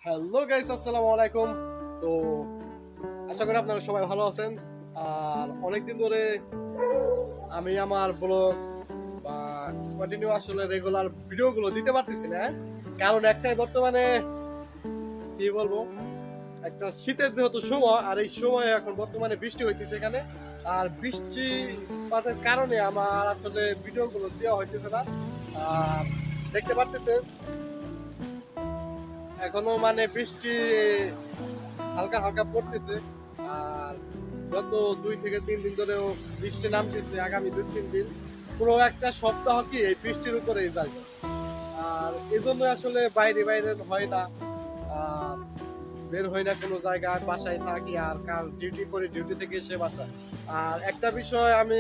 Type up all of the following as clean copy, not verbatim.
Hello guys, আসসালামু আলাইকুম। তো আশা করি আপনারা সবাই ভালো আছেন। আর অনেকদিন ধরে আমি আমার ব্লগ বা কন্টিনিউ আসলে রেগুলার ভিডিওগুলো দিতে পারতেছি না। কারণ একটাই, বর্তমানে কি বলবো, একটা শীতের যেহেতু সময়, আর এই সময়ে এখন বর্তমানে বৃষ্টি হইতেছে এখানে। আর বৃষ্টিপাতের কারণে আমার আসলে ভিডিওগুলো দেওয়া হইতেছে না। আর দেখতে পারতেছেন এখনো মানে বৃষ্টি হালকা হালকা পড়তেছে। আর গত 2 থেকে 3 দিন ধরেও বৃষ্টি নামতেছে। আগামী 2-3 দিন পুরো একটা সপ্তাহ কি এই বৃষ্টির উপরেই যাবে। আর এই জন্য আসলে বাইরে বাইরে হয় না, আর বের হই না কোনো জায়গায়, বাসায় থাকি আর কাজ ডিউটি করি, ডিউটি থেকে এসে বাসা। আর একটা বিষয়, আমি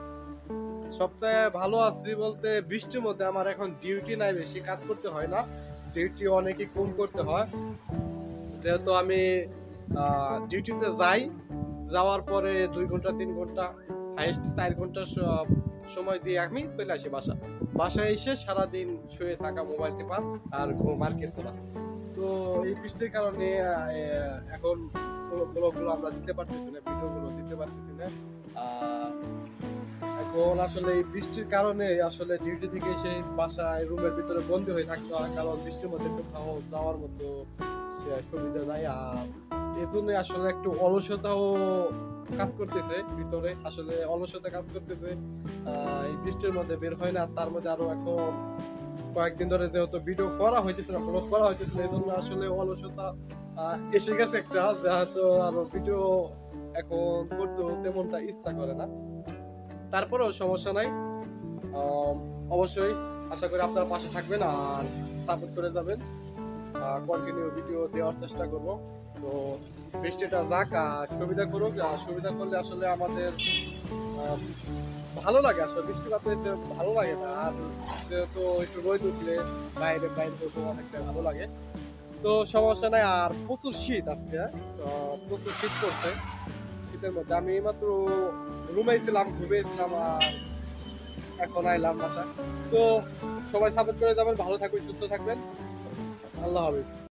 সবচেয়ে ভালো আছি বলতে, বৃষ্টির মধ্যে আমার এখন ডিউটি নাই, বেশি কাজ করতে হয় না, ডিউটি অনেকই কম করতে হয়। যেহেতু আমি ডিউটিতে যাই, যাওয়ার পরে 2 ঘন্টা 3 ঘন্টা, হাইস্ট 4 ঘন্টা সময় দিয়ে আমি চলে আসি বাসায় এসে সারাদিন শুয়ে থাকা, মোবাইল টেপা আর ঘুম, আর কিছু না। তো এই বৃষ্টির কারণে এখন ব্লগগুলো আমরা দিতে পারতেছি না, ভিডিওগুলো দিতে পারতেছি না। আহ, এখন আসলে এই বৃষ্টির কারণে আসলে ডিউটি থেকে এসে বাসায় রুমের ভিতরে বন্দি হয়ে থাকতে হয়, কারণ বৃষ্টির মধ্যে কোথাও যাওয়ার মতো সুবিধা নাই। আর এই জন্য আসলে একটু অলসতাও কাজ করতেছে ভিতরে, আসলে অলসতা কাজ করতেছে। এই বৃষ্টির মধ্যে বের হয় না, তার মধ্যে আরো এখন কয়েকদিন ধরে যেহেতু ভিডিও করা হইতেছে না, ব্লগ করা হইতেছে না, এই জন্য আসলে অলসতা এসে গেছে একটা, যেহেতু আরো ভিডিও এখন করতেও তেমনটা ইচ্ছা করে না। তারপরেও সমস্যা নাই। আম, অবশ্যই আশা করি আপনারা পাশে থাকবেন আর সাপোর্ট করে যাবেন। কন্টিনিউ ভিডিও দেওয়ার চেষ্টা করব। তো বৃষ্টিটা যাক, আর সুবিধা করুক, আর সুবিধা করলে আসলে আমাদের আম, ভালো লাগে। আসলে বৃষ্টিপাতে ভালো লাগে না, আর যেহেতু একটু রোদ উঠলে বাইরে বাইরে করতে অনেকটা ভালো লাগে। তো সমস্যা নাই। আর প্রচুর শীত আজকে, তো প্রচুর শীত করছে। শীতের মধ্যে আমি মাত্র রুমেই ছিলাম, ঘুমিয়েছিলাম, আর এখন আইলাম বাসায়। তো সবাই সাপোর্ট করে যাবেন, ভালো থাকবেন, সুস্থ থাকবেন। আল্লাহ হাফেজ।